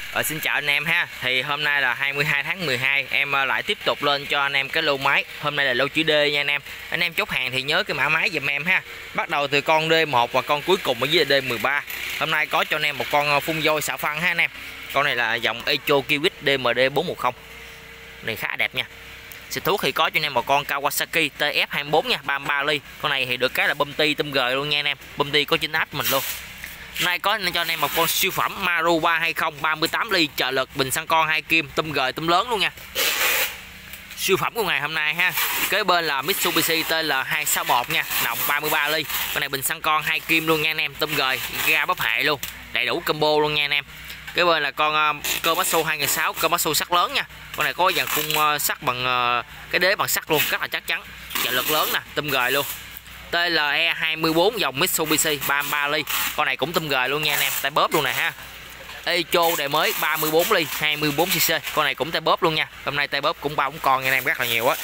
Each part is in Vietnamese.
Xin chào anh em ha. Thì hôm nay là 22 tháng 12, em lại tiếp tục lên cho anh em cái lô máy. Hôm nay là lô chữ D nha anh em. Anh em chốt hàng thì nhớ cái mã máy giùm em ha. Bắt đầu từ con D1 và con cuối cùng ở dưới là D13. Hôm nay có cho anh em một con phun voi xạ phân ha anh em. Con này là dòng Echo Kiwis DMD 410. Này khá đẹp nha. Xịt thuốc thì có cho anh em một con Kawasaki TF24 nha, 33 ly. Con này thì được cái là bơm ti tôm gời luôn nha anh em. Bơm ti có chính áp mình luôn. Nay có cho anh em một con siêu phẩm Maru 320 38 ly trợ lực, bình xăng con 2 kim, tôm gời tôm lớn luôn nha. Siêu phẩm của ngày hôm nay ha. Kế bên là Mitsubishi TL261 nha, nòng 33 ly. Con này bình xăng con 2 kim luôn nha anh em, tôm gời, ga bắp hệ luôn, đầy đủ combo luôn nha anh em. Kế bên là con Komatsu 2006, Komatsu sắt lớn nha. Con này có dàn khung sắt bằng cái đế bằng sắt luôn, rất là chắc chắn. Trợ lực lớn nè, tôm gời luôn. TLE 24 dòng Mitsubishi 33 ly. Con này cũng tôm gời luôn nha anh em, tay bóp luôn nè ha. Echo đời mới 34 ly 24cc. Con này cũng tay bóp luôn nha. Hôm nay tay bóp cũng 3 con nha anh em, rất là nhiều á.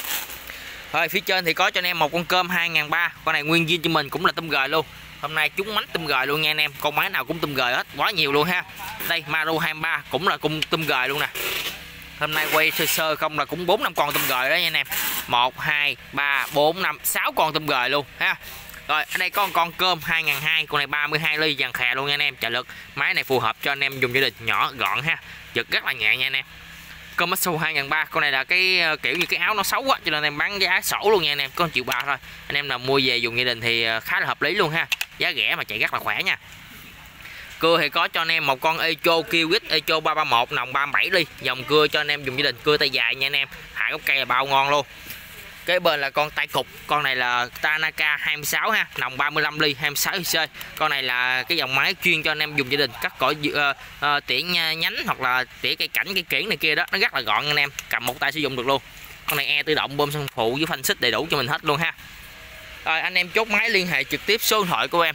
Rồi phía trên thì có cho anh em một con cơm 2003. Con này nguyên zin cho mình cũng là tôm gời luôn. Hôm nay chúng mánh tôm gời luôn nha anh em. Con máy nào cũng tôm gời hết, quá nhiều luôn ha. Đây Maru 23 cũng là cung tôm gời luôn nè. Hôm nay quay sơ sơ không là cũng 4-5 con tôm gời đó nha anh em. 1 2 3 4 5 6 con tôm gời luôn ha. Rồi ở đây có con cơm 2002, con này 32 ly dàn khè luôn nha anh em, trợ lực. Máy này phù hợp cho anh em dùng gia đình nhỏ gọn ha, giật rất là nhẹ nha anh em. Komatsu 2003, con này là cái kiểu như cái áo nó xấu quá cho nên em bán giá sổ luôn nha anh em, có 1,3 triệu thôi. Anh em nào mua về dùng gia đình thì khá là hợp lý luôn ha, giá rẻ mà chạy rất là khỏe nha. Cưa thì có cho anh em một con Echo Kiwis Echo 331 nòng 37 ly, dòng cưa cho anh em dùng gia đình, cưa tay dài nha anh em, hạ gốc cây là bao ngon luôn. Cái bên là con tay cục, con này là Tanaka 26 ha, nòng 35 ly 26cc. Con này là cái dòng máy chuyên cho anh em dùng gia đình, cắt cỏ tỉa nhánh hoặc là tỉa cây cảnh cây kiển này kia đó, nó rất là gọn anh em, cầm một tay sử dụng được luôn. Con này e tự động, bơm xăng phụ với phanh xích đầy đủ cho mình hết luôn ha. Rồi anh em chốt máy liên hệ trực tiếp số điện thoại của em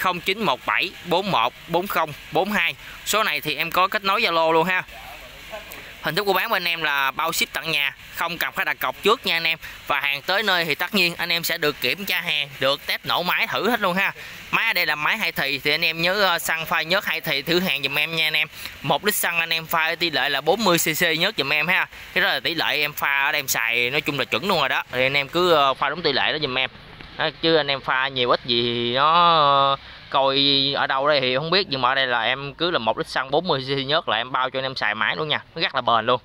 0917 41 40 42. Số này thì em có kết nối Zalo luôn ha. Hình thức của bán bên em là bao ship tận nhà, không cần phải đặt cọc trước nha anh em. Và hàng tới nơi thì tất nhiên anh em sẽ được kiểm tra hàng, được test nổ máy thử hết luôn ha. Máy ở đây là máy 2 thì anh em nhớ xăng pha nhớt 2 thì thử hàng giùm em nha anh em. 1 lít xăng anh em pha tỷ lệ là 40cc nhớt giùm em ha. Cái đó là tỷ lệ em pha ở đây em xài nói chung là chuẩn luôn rồi đó. Thì anh em cứ pha đúng tỷ lệ đó giùm em. Chứ anh em pha nhiều ít gì thì nó coi ở đâu đây thì không biết, nhưng mà ở đây là em cứ là 1 lít xăng 40cc nhớt là em bao cho anh em xài máy luôn nha, nó rất là bền luôn.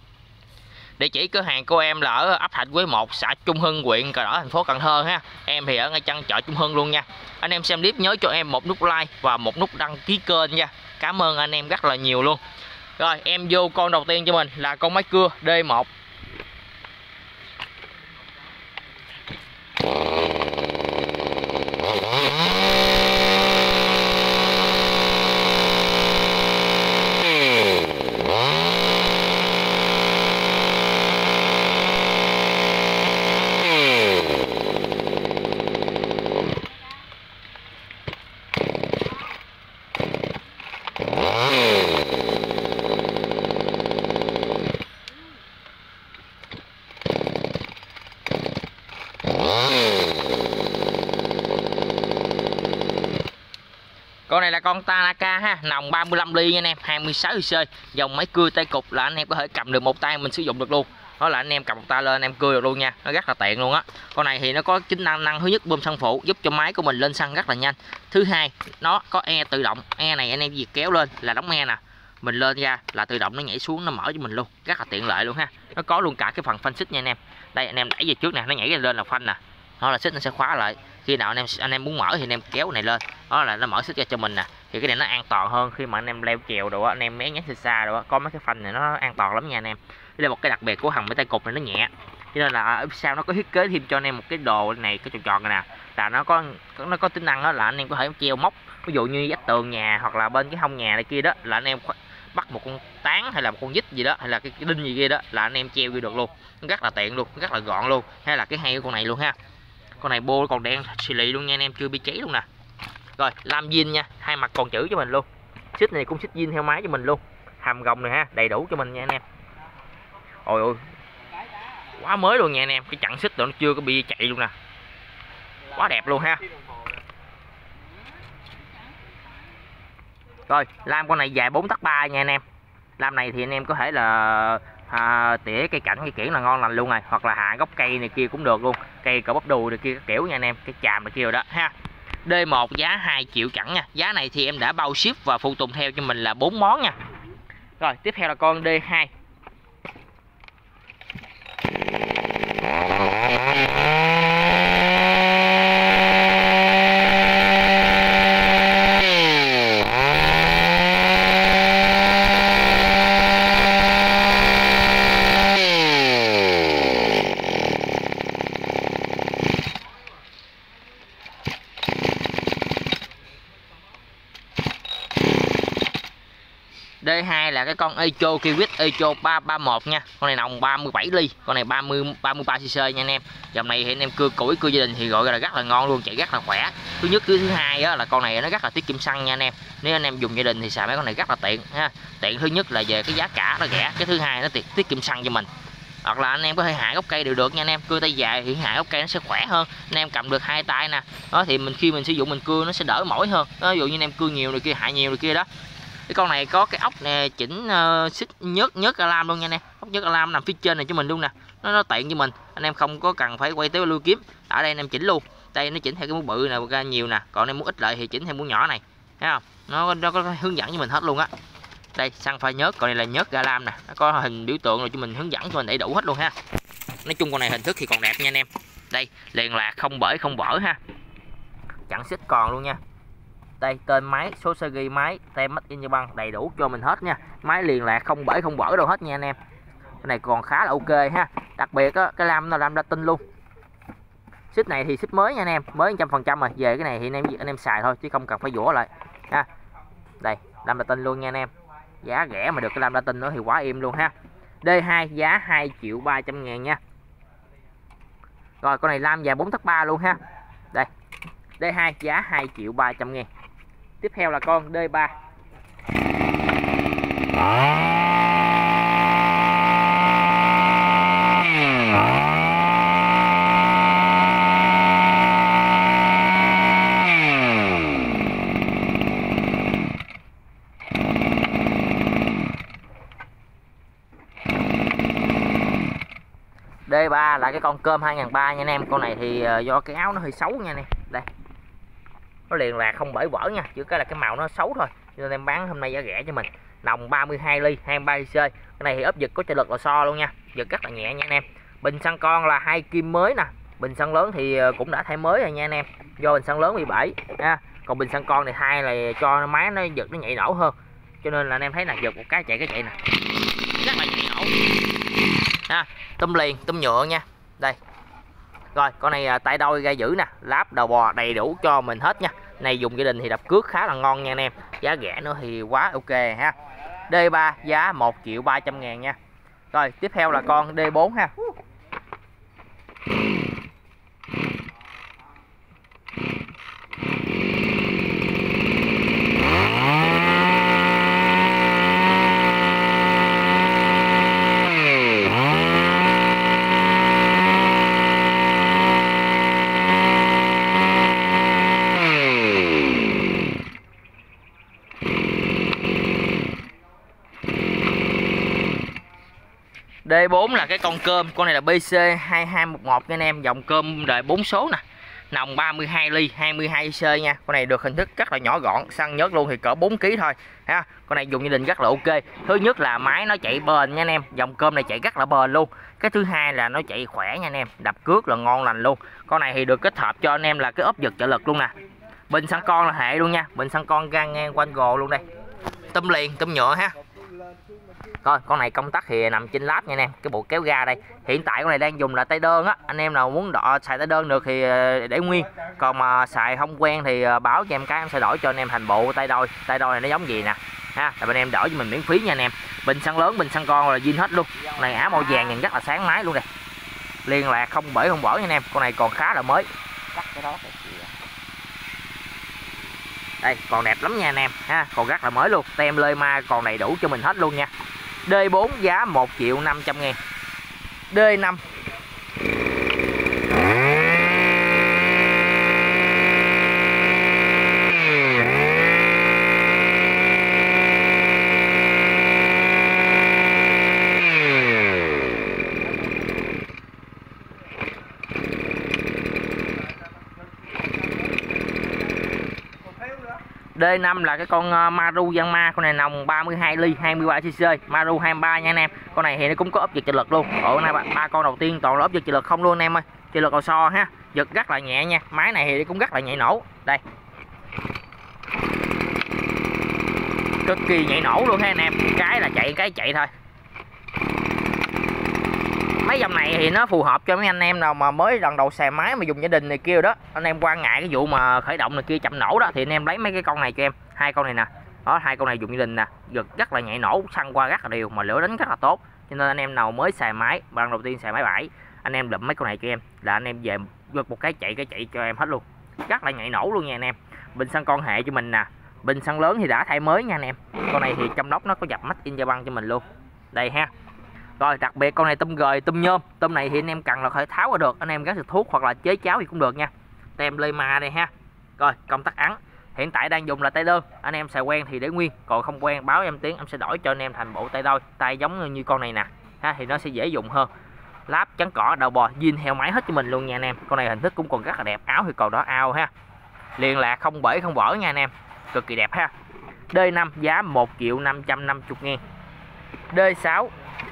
Địa chỉ cửa hàng của em là ở ấp Thạnh Quế 1, xã Trung Hưng, huyện Cờ Đỏ, thành phố Cần Thơ ha. Em thì ở ngay chân chợ Trung Hưng luôn nha. Anh em xem clip nhớ cho em một nút like và một nút đăng ký kênh nha. Cảm ơn anh em rất là nhiều luôn. Rồi em vô con đầu tiên cho mình là con máy cưa D1. Con này là con Tanaka ha, nòng 35 ly nha anh em, 26cc, dòng máy cưa tay cục là anh em có thể cầm được một tay mình sử dụng được luôn. Đó là anh em cầm một tay lên anh em cưa được luôn nha, nó rất là tiện luôn á. Con này thì nó có tính năng thứ nhất bơm xăng phụ giúp cho máy của mình lên xăng rất là nhanh. Thứ hai, nó có e tự động, e này anh em việc kéo lên là đóng e nè. Mình lên ra là tự động nó nhảy xuống nó mở cho mình luôn, rất là tiện lợi luôn ha. Nó có luôn cả cái phần phanh xích nha anh em. Đây anh em đẩy về trước nè, nó nhảy lên là phanh nè. Đó là xích nó sẽ khóa lại. Khi nào anh em muốn mở thì anh em kéo này lên, đó là nó mở xích ra cho mình nè. Thì cái này nó an toàn hơn khi mà anh em leo trèo đồ á, anh em né nhánh xa xa đồ á, có mấy cái phanh này nó an toàn lắm nha anh em. Đây là một cái đặc biệt của thằng máy tay cục này, nó nhẹ. Cho nên là ở sau nó có thiết kế thêm cho anh em một cái đồ này, cái tròn tròn này nè, là nó có tính năng đó là anh em có thể treo móc, ví dụ như vách tường nhà hoặc là bên cái hông nhà này kia đó, là anh em bắt một con tán hay là một con vít gì đó hay là cái đinh gì kia đó là anh em treo vô được luôn, rất là tiện luôn, rất là gọn luôn. Hay là cái hay của con này luôn ha. Con này bô còn đen xì lì luôn nha anh em, chưa bị cháy luôn nè. Rồi lam zin nha, hai mặt còn chữ cho mình luôn. Xích này cũng xích zin theo máy cho mình luôn. Hàm gồng này ha, đầy đủ cho mình nha anh em. Ôi ôi, quá mới luôn nha anh em, cái chặn xích nó chưa có bị chạy luôn nè, quá đẹp luôn ha. Rồi lam con này dài 4 tấc 3 nha anh em. Lam này thì anh em có thể là tỉa cây cảnh cây kiển là ngon lành luôn rồi, hoặc là hạ gốc cây này kia cũng được luôn, cây cỡ bắp đùi này kia các kiểu nha anh em, cái chàm này kia rồi đó ha. D1 giá 2 triệu chẳng nha. Giá này thì em đã bao ship và phụ tùng theo cho mình là 4 món nha. Rồi tiếp theo là con D2. D2 là cái con Echo Kiwis Echo 331 nha. Con này nòng 37 ly, con này 33 cc nha anh em. Dòng này thì anh em cưa củi cưa gia đình thì gọi là rất là ngon luôn, chạy rất là khỏe. Thứ nhất, thứ hai á, là con này nó rất là tiết kiệm xăng nha anh em. Nếu anh em dùng gia đình thì xài mấy con này rất là tiện ha. Tiện thứ nhất là về cái giá cả nó rẻ, cái thứ hai nó tiết kiệm xăng cho mình. Hoặc là anh em có thể hạ gốc cây đều được nha anh em, cưa tay dài thì hạ gốc cây nó sẽ khỏe hơn, anh em cầm được hai tay nè. Đó thì khi mình sử dụng mình cưa nó sẽ đỡ mỏi hơn. Đó, ví dụ như anh em cưa nhiều rồi kia, hạ nhiều rồi kia đó. Cái con này có cái ốc nè, chỉnh xích nhớt alarm luôn nha anh em. Ốc nhớt alarm nằm phía trên này cho mình luôn nè. Nó tiện cho mình. Anh em không có cần phải quay tới lưu kiếm. Ở đây anh em chỉnh luôn. Đây nó chỉnh theo cái mũ bự nè, ra nhiều nè. Còn anh em muốn ít lại thì chỉnh theo mũ nhỏ này. Thấy không? Nó có hướng dẫn cho mình hết luôn á. Đây, xăng pha nhớt, còn này là nhớt alarm nè. Nó có hình biểu tượng rồi cho mình hướng dẫn cho mình đầy đủ hết luôn ha. Nói chung con này hình thức thì còn đẹp nha anh em. Đây, liền lạc không bể không vỡ ha. Chặn xích còn luôn nha. Đây, tên máy, số series máy, tem Made in Japan đầy đủ cho mình hết nha. Máy liền lạc không bể không vỡ đâu hết nha anh em. Cái này còn khá là ok ha. Đặc biệt á, cái lam nó lam latin luôn. Xích này thì xích mới nha anh em, mới 100% rồi. Về cái này thì anh em xài thôi chứ không cần phải vỗ lại ha. Đây, lam latin luôn nha anh em. Giá rẻ mà được cái lam latin nữa thì quá im luôn ha. D2 giá 2.300.000 nha. Rồi con này lam dài 4 tấc 3 luôn ha. Đây. D2 giá 2.300.000. Tiếp theo là con D3. D3 là cái con cơm 2003 nha anh em. Con này thì do cái áo nó hơi xấu nha anh em. Đây, nó liền lạc không bể vỡ nha, chỉ cái là cái màu nó xấu thôi, nên em bán hôm nay giá rẻ cho mình. Nòng 32 ly 23 cc. Cái này thì ốp giật có trợ lực lò xo luôn nha, giật rất là nhẹ nha anh em. Bình xăng con là 2 kim mới nè. Bình xăng lớn thì cũng đã thay mới rồi nha anh em, do bình xăng lớn bị bể ha. Còn bình xăng con thì thay là cho máy nó giật nó nhạy nổ hơn, cho nên là anh em thấy là giật một cái chạy nè, rất là nhạy nổ ha. Tum liền tum nhựa nha. Đây. Rồi con này tay đôi ga giữ nè, láp đầu bò đầy đủ cho mình hết nha. Này dùng gia đình thì đập cước khá là ngon nha anh em. Giá rẻ nữa thì quá ok ha. D3 giá 1.300.000 nha. Rồi tiếp theo là con D4 ha. D4 là cái con cơm, con này là BC2211 nha anh em, dòng cơm đời 4 số nè. Nòng 32 ly 22 cc nha. Con này được hình thức rất là nhỏ gọn, xăng nhớt luôn thì cỡ 4 kg thôi ha. Con này dùng gia đình rất là ok. Thứ nhất là máy nó chạy bền nha anh em, dòng cơm này chạy rất là bền luôn. Cái thứ hai là nó chạy khỏe nha anh em, đập cước là ngon lành luôn. Con này thì được kết hợp cho anh em là cái ốp giật trợ lực luôn nè. Bình xăng con là hệ luôn nha, bình xăng con gan ngang quanh gồ luôn đây. Tum liền tum nhựa ha. Rồi con này công tắc thì nằm trên láp nha anh em, cái bộ kéo ga đây. Hiện tại con này đang dùng là tay đơn á, anh em nào muốn xài tay đơn được thì để nguyên. Còn mà xài không quen thì báo cho em cái, em sẽ đổi cho anh em thành bộ tay đôi. Tay đôi này nó giống gì nè ha, là bên em đổi cho mình miễn phí nha anh em. Bình xăng lớn bình xăng con là zin hết luôn. Con này áo màu vàng nhìn rất là sáng máy luôn đây, liên lạc không bể không vỡ nha anh em. Con này còn khá là mới. Đây còn đẹp lắm nha anh em ha, còn rất là mới luôn, tem lơi ma còn đầy đủ cho mình hết luôn nha. D4 giá 1.500.000. D5. D5 là cái con Maru Yanma, con này nòng 32 ly 23cc, Maru 23 nha anh em. Con này thì nó cũng có ốp giật trợ lực luôn. Ủa nay ba con đầu tiên toàn là ốp giật trợ lực không luôn anh em ơi. Trợ lực lò xo ha, giật rất là nhẹ nha. Máy này thì cũng rất là nhạy nổ. Đây, cực kỳ nhạy nổ luôn ha anh em. Cái là chạy thôi. Mấy dòng này thì nó phù hợp cho mấy anh em nào mà mới lần đầu xài máy mà dùng gia đình này kia đó. Anh em quan ngại cái vụ mà khởi động này kia chậm nổ đó thì anh em lấy mấy cái con này cho em. Hai con này nè. Đó, hai con này dùng gia đình nè, giật rất là nhạy nổ, xăng qua rất là đều mà lửa đánh rất là tốt. Cho nên anh em nào mới xài máy, lần đầu tiên xài máy bãi, anh em lụm mấy con này cho em là anh em về giật một cái chạy cho em hết luôn. Rất là nhạy nổ luôn nha anh em. Bình xăng con hệ cho mình nè. Bình xăng lớn thì đã thay mới nha anh em. Con này thì trong nóc nó có dập mắt in băng cho mình luôn. Đây ha. Rồi đặc biệt con này tôm gời, tôm nhôm. Tôm này thì anh em cần là phải tháo ra được, anh em gắn thịt thuốc hoặc là chế cháo thì cũng được nha. Tem lê ma đây ha. Rồi công tắc ắn. Hiện tại đang dùng là tay đơn, anh em xài quen thì để nguyên, còn không quen báo em tiếng, em sẽ đổi cho anh em thành bộ tay đôi, tay giống như con này nè. Ha, thì nó sẽ dễ dùng hơn. Láp chắn cỏ đầu bò zin theo máy hết cho mình luôn nha anh em. Con này hình thức cũng còn rất là đẹp, áo thì còn đó ao ha. Liền lạc không bể không vỡ nha anh em. Cực kỳ đẹp ha. D5 giá 1.550.000. D6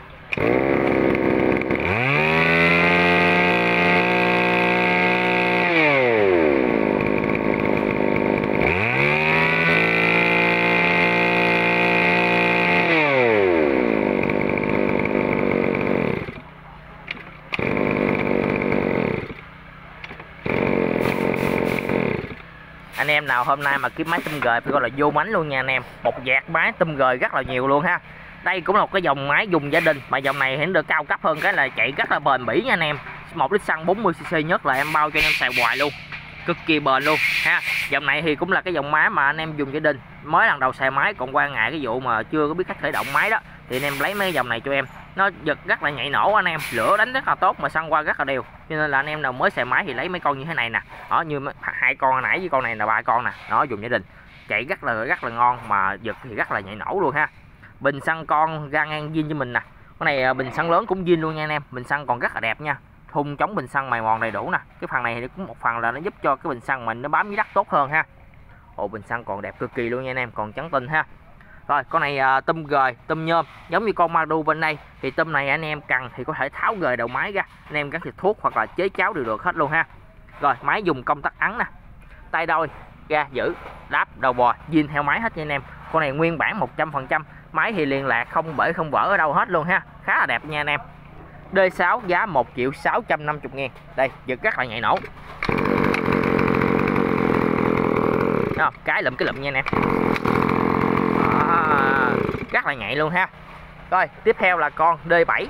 anh em nào hôm nay mà kiếm máy tôm gời phải gọi là vô mánh luôn nha anh em. Một dạt máy tôm gời rất là nhiều luôn ha. Đây cũng là một cái dòng máy dùng gia đình mà dòng này thì được cao cấp hơn cái là chạy rất là bền bỉ nha anh em. 1 lít xăng 40cc nhất là em bao cho anh em xài hoài luôn, cực kỳ bền luôn ha. Dòng này thì cũng là cái dòng máy mà anh em dùng gia đình mới lần đầu xài máy, còn quan ngại cái vụ mà chưa có biết cách khởi động máy đó thì anh em lấy mấy dòng này cho em. Nó giật rất là nhạy nổ anh em, lửa đánh rất là tốt mà xăng qua rất là đều. Cho nên là anh em nào mới xài máy thì lấy mấy con như thế này nè. Đó, như hai con hồi nãy với con này là 3 con nè. Nó dùng gia đình chạy rất là ngon mà giật thì rất là nhạy nổ luôn ha. Bình xăng con ra ngang zin cho mình nè. Cái này bình xăng lớn cũng zin luôn nha anh em. Bình xăng còn rất là đẹp nha. Thun chống bình xăng mài mòn đầy đủ nè. Cái phần này thì cũng một phần là nó giúp cho cái bình xăng mình nó bám dưới đất tốt hơn ha. Ồ, bình xăng còn đẹp cực kỳ luôn nha anh em, còn trắng tinh ha. Rồi con này tôm gời, tôm nhôm giống như con Maru bên đây. Thì tôm này anh em cần thì có thể tháo gời đầu máy ra, anh em gắn thịt thuốc hoặc là chế cháo đều được hết luôn ha. Rồi máy dùng công tắc ắn nè, tay đôi ga giữ, đáp đầu bò zin theo máy hết nha anh em. Con này nguyên bản 100%, máy thì liền lạc không bể không vỡ ở đâu hết luôn ha, khá là đẹp nha anh em. D6 giá 1.650.000. Đây giật rất là nhạy nổ. Đó, cái lụm nha anh em. Rất là nhạy luôn ha. Rồi tiếp theo là con D7.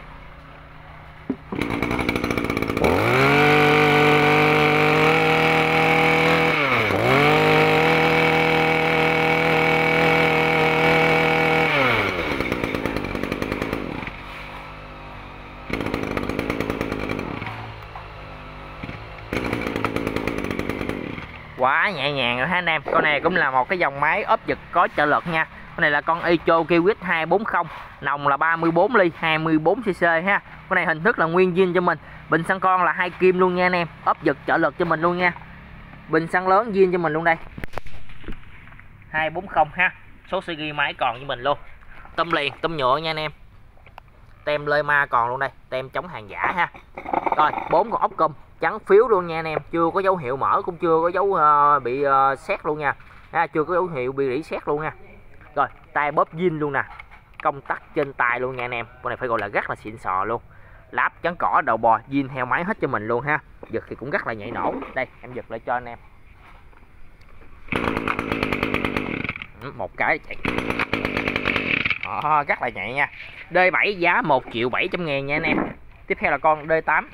Quá nhẹ nhàng rồi ha anh em. Con này cũng là một cái dòng máy ốp giật có trợ lực nha. Con này là con Echo Kiwis 240, nòng là 34 ly 24cc ha. Con này hình thức là nguyên zin cho mình. Bình xăng con là 2 kim luôn nha anh em, ốp giật trợ lực cho mình luôn nha. Bình xăng lớn zin cho mình luôn đây, 240 ha. Số series máy còn cho mình luôn. Tôm liền, tôm nhựa nha anh em. Tem lê ma còn luôn đây, tem chống hàng giả ha. Rồi 4 con ốc cùm trắng phiếu luôn nha anh em, chưa có dấu hiệu mở, cũng chưa có dấu bị sét luôn nha. Chưa có dấu hiệu bị rỉ sét luôn nha. Rồi tay bóp zin luôn nè, công tắc trên tay luôn nha anh em. Con này phải gọi là rất là xịn sò luôn. Láp chắn cỏ đầu bò zin theo máy hết cho mình luôn ha. Giật thì cũng rất là nhạy nổ. Đây em giật lại cho anh em. Một cái chạy. Rất là nhạy nha. D7 giá 1.700.000 nha anh em. Tiếp theo là con D8.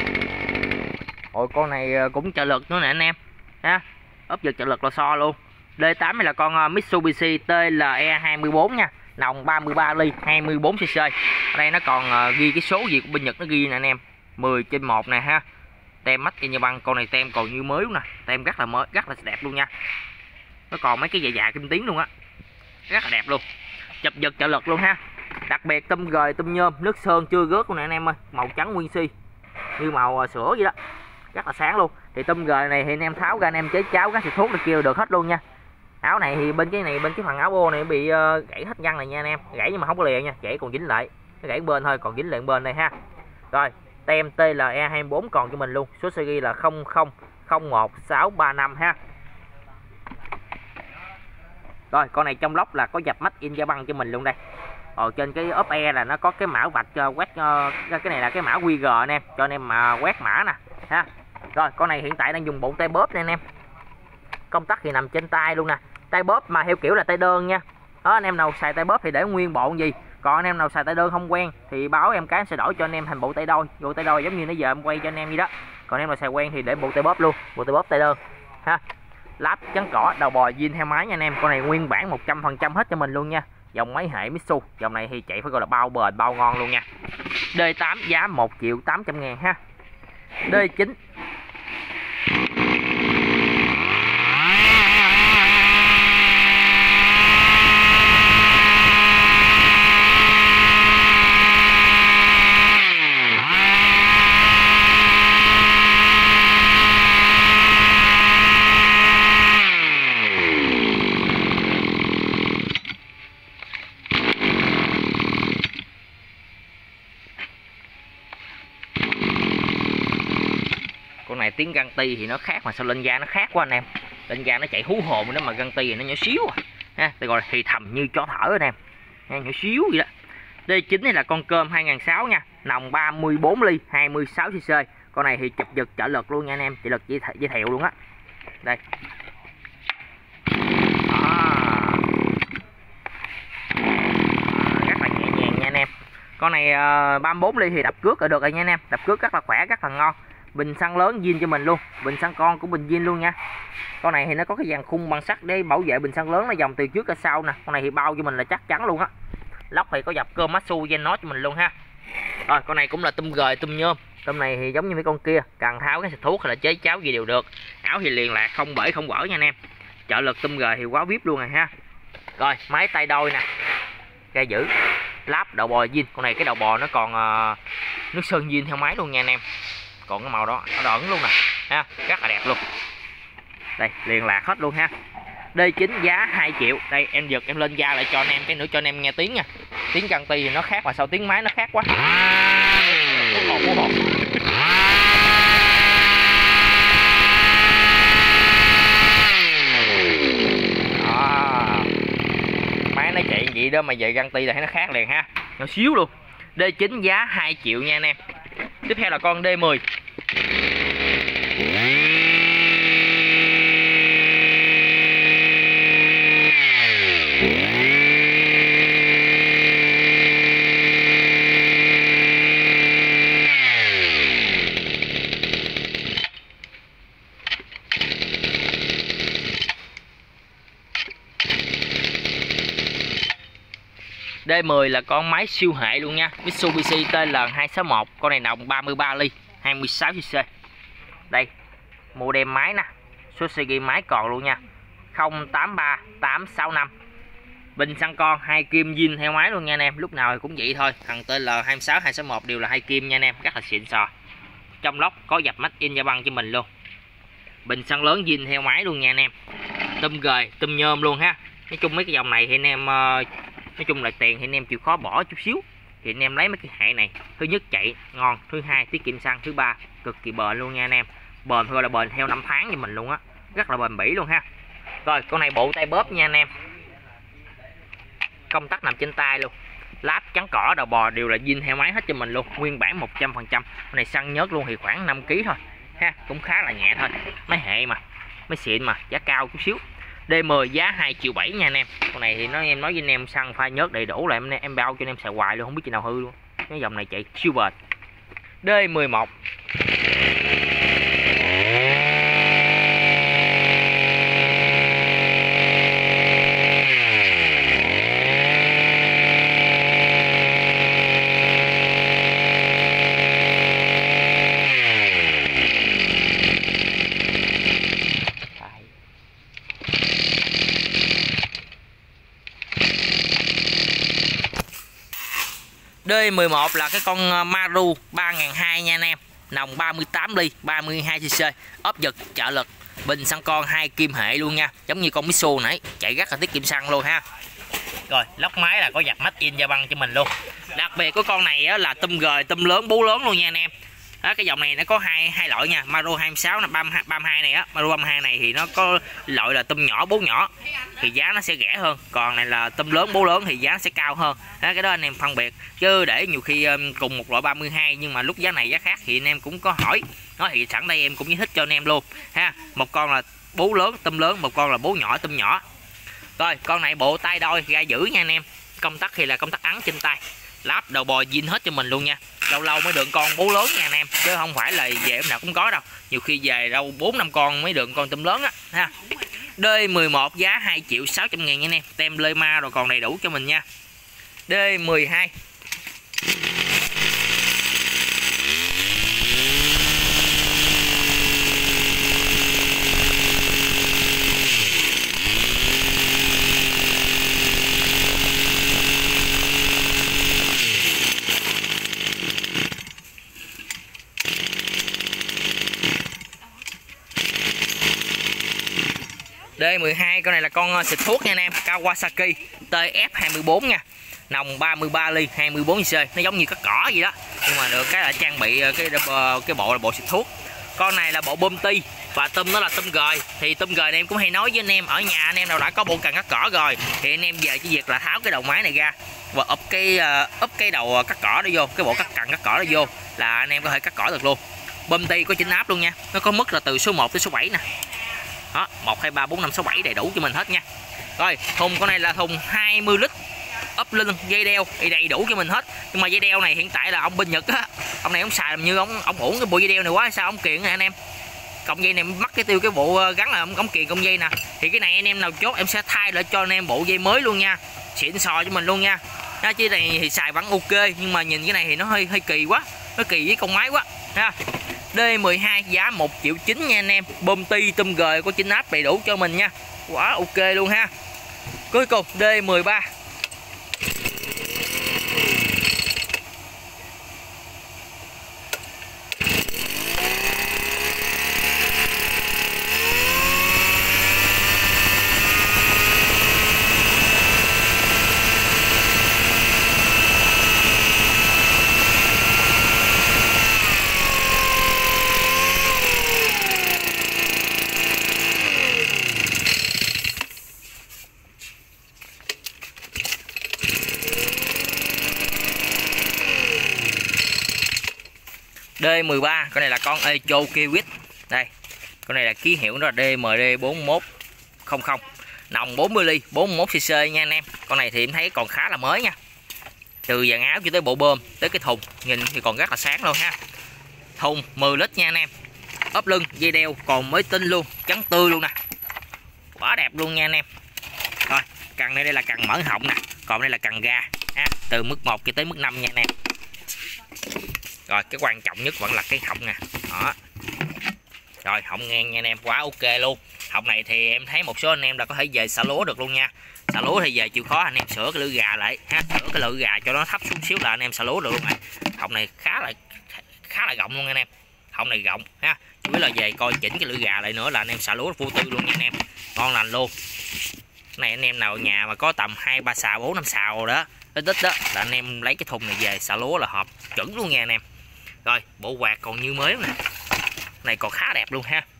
Ôi con này cũng trợ lực nữa nè anh em ha, ốp giật trợ lực lò xo luôn. D8 này là con Mitsubishi TLE 24 nha, nòng 33 ly 24cc. Ở đây nó còn ghi cái số gì của bên Nhật nó ghi nè anh em, 10/1 nè ha. Tem mắt in như băng, con này tem còn như mới luôn nè, tem rất là mới, rất là đẹp luôn nha. Nó còn mấy cái dạ kim tuyến luôn á, rất là đẹp luôn, chụp giật trợ lực luôn ha. Đặc biệt tôm gời tôm nhôm, nước sơn chưa rớt luôn nè anh em ơi, màu trắng nguyên si như màu sữa vậy đó, rất là sáng luôn. Thì tôm gời này thì anh em tháo ra anh em chế cháo cái xịt thuốc này kêu được hết luôn nha. Áo này thì bên cái phần áo ô này bị gãy hết găng này nha anh em, gãy nhưng mà không có liền nha, gãy còn dính lại, nó gãy bên thôi còn dính lại bên đây ha. Rồi tem TLE 24 còn cho mình luôn, số series là 000165 ha. Rồi con này trong lốc là có dập mắt in da băng cho mình luôn đây. Trên cái ốp e là nó có cái mã vạch quét, cái này là cái mã QR anh em, cho anh em mà quét mã nè ha. Rồi con này hiện tại đang dùng bộ tay bóp nè anh em, công tắc thì nằm trên tay luôn nè, tay bóp mà theo kiểu là tay đơn nha. Đó, anh em nào xài tay bóp thì để nguyên bộ gì, còn anh em nào xài tay đơn không quen thì báo em cái sẽ đổi cho anh em thành bộ tay đôi. Bộ tay đôi giống như nãy giờ em quay cho anh em như đó, còn anh em nào xài quen thì để bộ tay bóp luôn, bộ tay bóp tay đơn ha. Láp trắng cỏ, đầu bò zin theo máy nha anh em, con này nguyên bản 100% hết cho mình luôn nha. Dòng máy hệ Mitsu, dòng này thì chạy phải gọi là bao bền bao ngon luôn nha. D8 giá 1.800.000 ha. D9 con này tiếng găng ti thì nó khác, mà sao lên ga nó khác quá anh em. Lên ga nó chạy hú hồn, nếu mà găng ti thì nó nhỏ xíu ha, thì gọi là thì thầm như chó thở anh em nha, nhỏ xíu vậy đó. D9 này là con cơm 2006 nha, nòng 34 ly 26cc. Con này thì chụp giật trợ lực luôn nha anh em, trợ lực dây thèo luôn á. Đây rất là nhẹ nhàng nha anh em. Con này 34 ly thì đập cước là được rồi nha anh em, đập cước rất là khỏe, rất là ngon. Bình xăng lớn zin cho mình luôn, bình xăng con của mình zin luôn nha. Con này thì nó có cái dàn khung bằng sắt để bảo vệ bình xăng lớn nó dòng từ trước ra sau nè. Con này thì bao cho mình là chắc chắn luôn á. Lóc thì có dập cơ Matsu gen nó cho mình luôn ha. Rồi con này cũng là tôm gời tôm nhôm. Tôm này thì giống như mấy con kia, cần tháo cái xịt thuốc hay là chế cháo gì đều được. Áo thì liền lạc không bể không vỡ nha anh em. Trợ lực tôm gời thì quá vip luôn rồi ha. Rồi máy tay đôi nè, ga giữ, láp đầu bò zin. Con này cái đầu bò nó còn nước sơn zin theo máy luôn nha anh em, còn cái màu đó nó đỏ luôn nè ha, rất là đẹp luôn. Đây liền lạc hết luôn ha. D9 giá 2 triệu. Đây em giật em lên da lại cho anh em cái nữa cho anh em nghe tiếng nha. Tiếng găng ti thì nó khác, mà sao tiếng máy nó khác quá. Máy nó chạy vậy đó mà về găng ti là thấy nó khác liền ha, nhỏ xíu luôn. D9 giá 2 triệu nha anh em. Tiếp theo là con D10. D10 là con máy siêu hệ luôn nha, Mitsubishi TL261. Con này nòng 33 ly 26cc. Đây model máy nè, số series máy còn luôn nha, 083865. Bình xăng con 2 kim zin theo máy luôn nha anh em, lúc nào thì cũng vậy thôi. Thằng TL26 261 đều là 2 kim nha anh em, rất là xịn sò. Trong lốc có dập mắt in da băng cho mình luôn. Bình xăng lớn zin theo máy luôn nha anh em. Tôm gời tôm nhôm luôn ha. Nói chung mấy cái dòng này thì anh em nói chung là tiền thì anh em chịu khó bỏ chút xíu, thì anh em lấy mấy cái hệ này, thứ nhất chạy ngon, thứ hai tiết kiệm xăng, thứ ba cực kỳ bền luôn nha anh em. Bền thôi là bền theo 5 tháng cho mình luôn á, rất là bền bỉ luôn ha. Rồi con này bộ tay bóp nha anh em, công tắc nằm trên tay luôn, láp trắng cỏ đầu bò đều là zin theo máy hết cho mình luôn, nguyên bản 100%. Con này xăng nhớt luôn thì khoảng 5 kg thôi ha, cũng khá là nhẹ thôi. Máy hệ mà, máy xịn mà, giá cao chút xíu. D10 giá 2,7 triệu nha anh em. Con này thì em nói với anh em xăng pha nhớt đầy đủ là em bao cho anh em xài hoài luôn, không biết khi nào hư luôn. Cái dòng này chạy siêu bền. D11. D11 là cái con Maru 3200 nha anh em, nòng 38 ly, 32cc, ốp giật, trợ lực, bình xăng con 2 kim hệ luôn nha, giống như con Mitsu nãy, chạy rất là tiết kiệm xăng luôn ha. Rồi lóc máy là có dập made in Japan cho mình luôn. Đặc biệt của con này á, là tum gời, tum lớn, bú lớn luôn nha anh em. Đó, cái dòng này nó có hai loại nha. Maru 26 là 32 này á, Maru 32 này thì nó có loại là tum nhỏ, bú nhỏ thì giá nó sẽ rẻ hơn, còn này là tum lớn, bú lớn thì giá nó sẽ cao hơn. Đó, cái đó anh em phân biệt, chứ để nhiều khi cùng một loại 32 nhưng mà lúc giá này giá khác thì anh em cũng có hỏi. Đó thì sẵn đây em cũng giải thích cho anh em luôn ha. Một con là bú lớn, tum lớn, một con là bú nhỏ, tum nhỏ. Rồi con này bộ tay đôi ra giữ nha anh em, công tắc thì là công tắc ấn trên tay, lắp đầu bò zin hết cho mình luôn nha. Lâu lâu mới được con bú lớn nha anh em, chứ không phải là về em nào cũng có đâu, nhiều khi về đâu 4-5 con mới được con tôm lớn á ha. D11 giá 2.600.000 nha anh em, tem lê ma rồi còn đầy đủ cho mình nha. D12 D12 con này là con xịt thuốc nha anh em, Kawasaki TF24 nha, nòng 33 ly, 24cc, nó giống như cắt cỏ gì đó, nhưng mà được cái là trang bị cái bộ là bộ xịt thuốc. Con này là bộ bơm ti và tôm nó là tôm gời, thì tôm gời này em cũng hay nói với anh em, ở nhà anh em nào đã có bộ cần cắt cỏ rồi thì anh em về chỉ việc là tháo cái đầu máy này ra và úp cái đầu cắt cỏ đó vô, cái bộ cần cắt cỏ đó vô là anh em có thể cắt cỏ được luôn. Bơm ti có chỉnh áp luôn nha, nó có mức là từ số 1 tới số 7 nè. Đó, 1, 2, 3, 4, 5, 6, 7 đầy đủ cho mình hết nha. Rồi, thùng con này là thùng 20 lít, ốp lưng, dây đeo thì đầy đủ cho mình hết. Nhưng mà dây đeo này hiện tại là ông bên Nhật á, ông này ông xài làm như ông uổng cái bộ dây đeo này quá sao ông kiền nè anh em. Cọng dây này mắc cái tiêu cái bộ gắn là ông kiền cọng dây nè. Thì cái này anh em nào chốt em sẽ thay lại cho anh em bộ dây mới luôn nha. Xịn sò cho mình luôn nha. Đó, chứ này thì xài vẫn ok, nhưng mà nhìn cái này thì nó hơi kỳ quá, nó kỳ với con máy quá ha. D12 giá 1.900.000 nha anh em, bơm ti tôm gời có chỉnh áp đầy đủ cho mình nha, quá ok luôn ha. Cuối cùng D13 D13 con này là con Echo Kiwis. Đây, con này là ký hiệu đó là DMD4100, nòng 40 ly, 41cc nha anh em. Con này thì em thấy còn khá là mới nha. Từ dàn áo cho tới bộ bơm tới cái thùng nhìn thì còn rất là sáng luôn ha. Thùng 10 lít nha anh em. Ốp lưng, dây đeo còn mới tinh luôn, trắng tươi luôn nè. Quá đẹp luôn nha anh em. Rồi, cần đây là cần mở họng nè, còn đây là cần ga ha, từ mức 1 cho tới mức 5 nha anh em. Rồi cái quan trọng nhất vẫn là cái họng nè. Đó. Rồi họng ngang nha anh em, quá ok luôn. Họng này thì em thấy một số anh em là có thể về xả lúa được luôn nha. Xả lúa thì về chịu khó anh em sửa cái lưỡi gà lại ha, sửa cái lưỡi gà cho nó thấp xuống xíu là anh em xả lúa được luôn này. Họng này khá là rộng luôn anh em. Họng này rộng ha. Chủ yếu là về coi chỉnh cái lưỡi gà lại nữa là anh em xả lúa vô tư luôn nha anh em. Ngon lành luôn. Cái này anh em nào ở nhà mà có tầm 2-3 xào, 4-5 xào đó, ít đó là anh em lấy cái thùng này về xả lúa là hợp chuẩn luôn nha anh em. Rồi bộ quạt còn như mới nè, này còn khá đẹp luôn ha,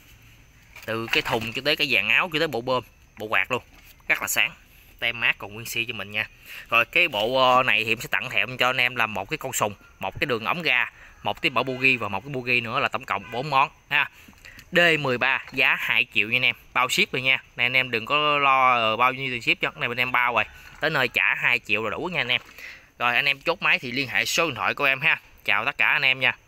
từ cái thùng cho tới cái dàn áo cho tới bộ bơm, bộ quạt luôn rất là sáng, tem mát còn nguyên si cho mình nha. Rồi cái bộ này thì em sẽ tặng thêm cho anh em là một cái con sùng, một cái đường ống ga, một cái bảo bugi và một cái bugi nữa là tổng cộng 4 món ha. D13 giá 2 triệu nha anh em, bao ship rồi nha. Này anh em đừng có lo bao nhiêu tiền ship cho, cái này bên em bao rồi, tới nơi trả 2 triệu là đủ nha anh em. Rồi anh em chốt máy thì liên hệ số điện thoại của em ha. Chào tất cả anh em nha.